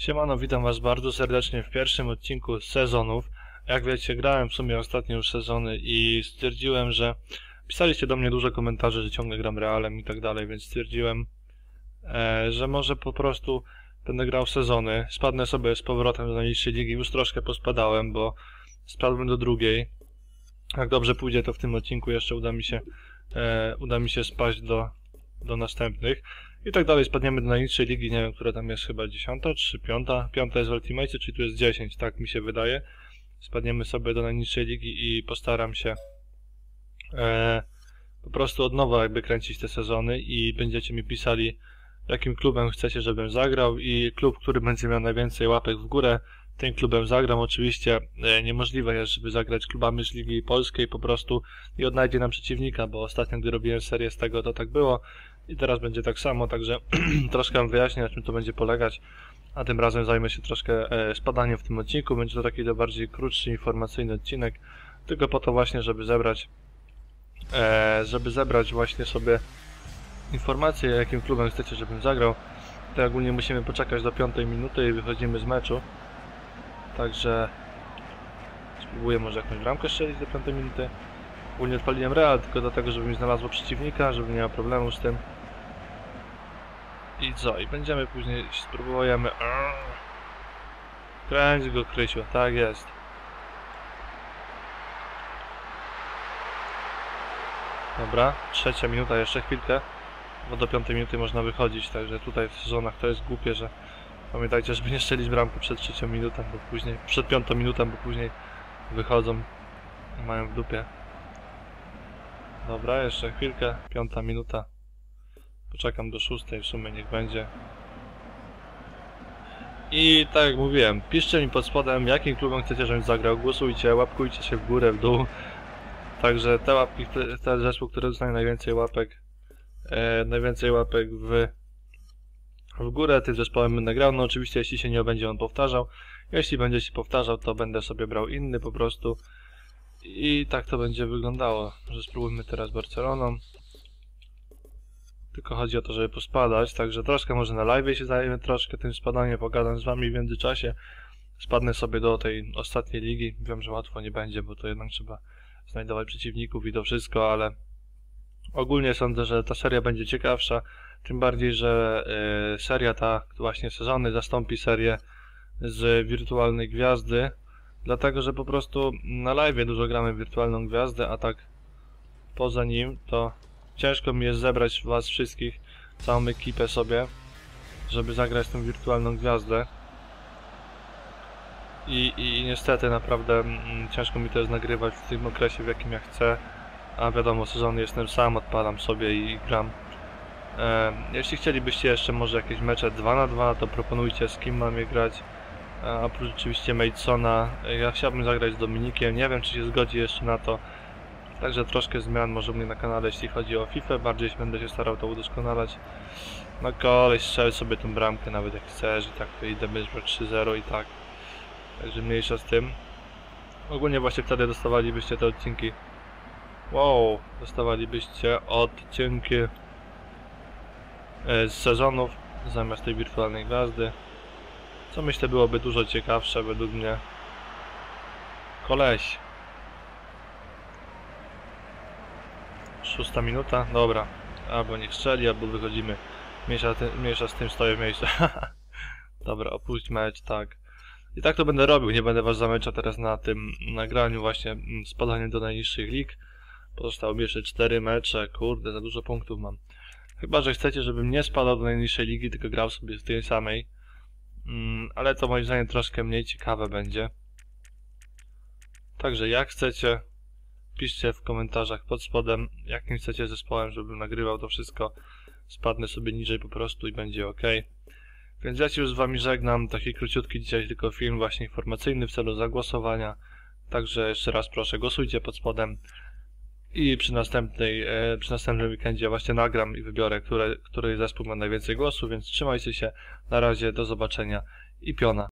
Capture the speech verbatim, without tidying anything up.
Siemano, witam was bardzo serdecznie w pierwszym odcinku z sezonów. Jak wiecie, grałem w sumie ostatnie już sezony i stwierdziłem, że pisaliście do mnie dużo komentarzy, że ciągle gram Realem i tak dalej, więc stwierdziłem, e, że może po prostu będę grał w sezony. Spadnę sobie z powrotem do najniższej ligi, już troszkę pospadałem, bo spadłem do drugiej. Jak dobrze pójdzie, to w tym odcinku jeszcze uda mi się, e, uda mi się spaść do, do następnych. I tak dalej, spadniemy do najniższej ligi, nie wiem, która tam jest, chyba dziesiąta czy piąta. Piąta jest w Ultimate, czyli tu jest dziesięć, tak mi się wydaje. Spadniemy sobie do najniższej ligi i postaram się e, po prostu od nowa jakby kręcić te sezony i będziecie mi pisali, jakim klubem chcecie, żebym zagrał, i klub, który będzie miał najwięcej łapek w górę, tym klubem zagram. Oczywiście e, niemożliwe jest, żeby zagrać klubami z Ligi Polskiej po prostu i odnajdzie nam przeciwnika, bo ostatnio, gdy robiłem serię z tego, to tak było. I teraz będzie tak samo, także troszkę wam wyjaśnię, na czym to będzie polegać, a tym razem zajmę się troszkę e, spadaniem w tym odcinku. Będzie to taki bardziej krótszy, informacyjny odcinek, tylko po to właśnie, żeby zebrać e, żeby zebrać właśnie sobie informacje, jakim klubem chcecie, żebym zagrał. To ogólnie musimy poczekać do piątej minuty i wychodzimy z meczu, także spróbuję może jakąś bramkę strzelić do piątej minuty. Ogólnie odpaliłem Real tylko dlatego, żeby mi znalazło przeciwnika, żeby nie miał problemu z tym. I co? I będziemy później, spróbujemy... Kręć go, Krysiu, tak jest. Dobra, trzecia minuta, jeszcze chwilkę, bo do piątej minuty można wychodzić, także tutaj w sezonach to jest głupie, że pamiętajcie, żeby nie strzelić bramkę przed trzecią minutą, bo później, przed piątą minutą, bo później wychodzą i mają w dupie. Dobra, jeszcze chwilkę, piąta minuta. Poczekam do szóstej, w sumie niech będzie. I tak jak mówiłem, piszcie mi pod spodem, jakim klubem chcecie, żebym zagrał. Głosujcie, łapkujcie się w górę, w dół. Także te łapki, te zespół, który dostanie najwięcej łapek, e, najwięcej łapek w, w górę, tym zespołem będę grał. No oczywiście, jeśli się nie będzie on powtarzał. Jeśli będzie się powtarzał, to będę sobie brał inny po prostu. I tak to będzie wyglądało, że spróbujmy teraz Barceloną. Tylko chodzi o to, żeby pospadać, także troszkę może na live się zajmę, troszkę tym spadaniem, pogadam z wami w międzyczasie. Spadnę sobie do tej ostatniej ligi. Wiem, że łatwo nie będzie, bo to jednak trzeba znajdować przeciwników i to wszystko, ale ogólnie sądzę, że ta seria będzie ciekawsza. Tym bardziej, że yy, seria ta, właśnie sezony, zastąpi serię z Wirtualnej Gwiazdy. Dlatego, że po prostu na live dużo gramy w Wirtualną Gwiazdę, a tak poza nim to ciężko mi jest zebrać was wszystkich, całą ekipę sobie, żeby zagrać tą Wirtualną Gwiazdę. I, i niestety naprawdę mm, ciężko mi to jest nagrywać w tym okresie, w jakim ja chcę. A wiadomo, sezony jestem sam, odpalam sobie i gram. E, jeśli chcielibyście jeszcze może jakieś mecze dwa na dwa, to proponujcie, z kim mam je grać. A oprócz oczywiście Madesona, ja chciałbym zagrać z Dominikiem, nie wiem, czy się zgodzi jeszcze na to. Także troszkę zmian może u mnie na kanale, jeśli chodzi o FIFA, bardziej będę się starał to udoskonalać. No koleś, strzel sobie tą bramkę nawet jak chcesz i tak to idę, będziesz trzy zero i tak. Także mniejsza z tym. Ogólnie właśnie wtedy dostawalibyście te odcinki. Wow, dostawalibyście odcinki z sezonów zamiast tej Wirtualnej Gwiazdy. Co myślę byłoby dużo ciekawsze według mnie. Koleś. Szósta minuta, dobra. Albo niech strzeli, albo wychodzimy. Mniejsza, mniejsza z tym, stoję w miejscu. Dobra, opuść mecz, tak. I tak to będę robił, nie będę was zamęczał teraz na tym nagraniu właśnie spadania do najniższych lig. Pozostało mi jeszcze cztery mecze, kurde, za dużo punktów mam. Chyba że chcecie, żebym nie spadał do najniższej ligi, tylko grał sobie w tej samej. Mm, ale to moim zdaniem troszkę mniej ciekawe będzie. Także jak chcecie, piszcie w komentarzach pod spodem, jakim chcecie zespołem, żebym nagrywał to wszystko. Spadnę sobie niżej po prostu i będzie ok. Więc ja się już z wami żegnam. Taki króciutki dzisiaj tylko film właśnie informacyjny w celu zagłosowania. Także jeszcze raz proszę, głosujcie pod spodem. I przy następnej, e, przy następnym weekendzie właśnie nagram i wybiorę, które, który zespół ma najwięcej głosów. Więc trzymajcie się. Na razie, do zobaczenia i piona.